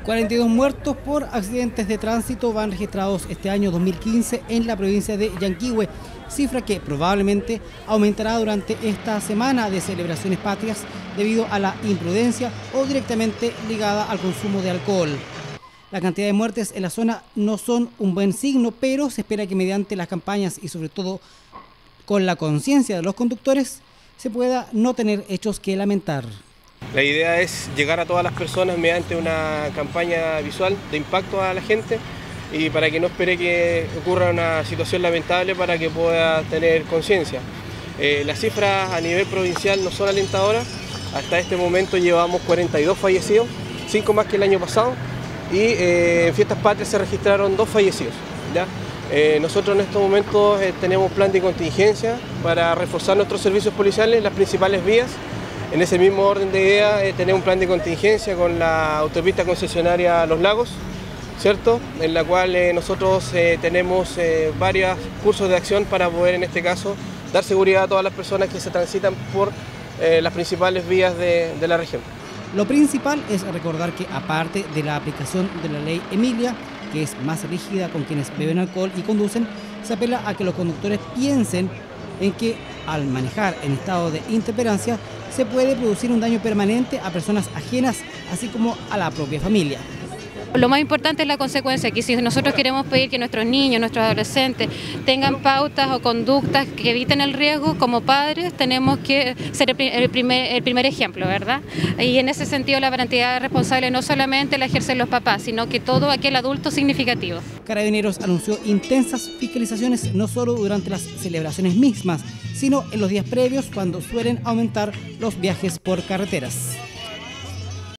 42 muertos por accidentes de tránsito van registrados este año 2015 en la provincia de Yanquihue, cifra que probablemente aumentará durante esta semana de celebraciones patrias debido a la imprudencia o directamente ligada al consumo de alcohol. La cantidad de muertes en la zona no son un buen signo, pero se espera que mediante las campañas y sobre todo con la conciencia de los conductores se pueda no tener hechos que lamentar. La idea es llegar a todas las personas mediante una campaña visual de impacto a la gente y para que no espere que ocurra una situación lamentable para que pueda tener conciencia. Las cifras a nivel provincial no son alentadoras. Hasta este momento llevamos 42 fallecidos, 5 más que el año pasado, y en Fiestas Patrias se registraron 2 fallecidos, ¿ya? Nosotros en estos momentos tenemos plan de contingencia para reforzar nuestros servicios policiales en las principales vías. En ese mismo orden de ideas tenemos un plan de contingencia con la autopista concesionaria Los Lagos, ¿cierto? En la cual nosotros tenemos varios cursos de acción para poder, en este caso, dar seguridad a todas las personas que se transitan por las principales vías de la región. Lo principal es recordar que aparte de la aplicación de la ley Emilia, que es más rígida con quienes beben alcohol y conducen, se apela a que los conductores piensen en que al manejar en estado de intemperancia se puede producir un daño permanente a personas ajenas, así como a la propia familia. Lo más importante es la consecuencia, que si nosotros queremos pedir que nuestros niños, nuestros adolescentes tengan pautas o conductas que eviten el riesgo, como padres tenemos que ser el primer ejemplo, ¿verdad? Y en ese sentido la garantía responsable no solamente la ejercen los papás, sino que todo aquel adulto significativo. Carabineros anunció intensas fiscalizaciones no solo durante las celebraciones mismas, sino en los días previos cuando suelen aumentar los viajes por carreteras.